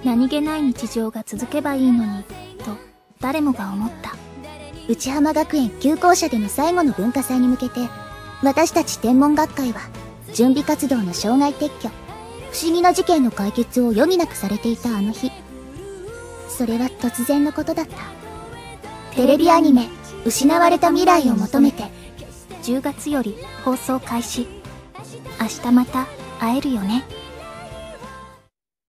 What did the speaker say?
何気ない日常が続けばいいのに、と誰もが思った。 内浜学園旧校舎での最後の文化祭に向けて、私たち天文学会は、準備活動の障害撤去、不思議な事件の解決を余儀なくされていたあの日。それは突然のことだった。テレビアニメ、失われた未来を求めて。 10月より放送開始。明日また会えるよね。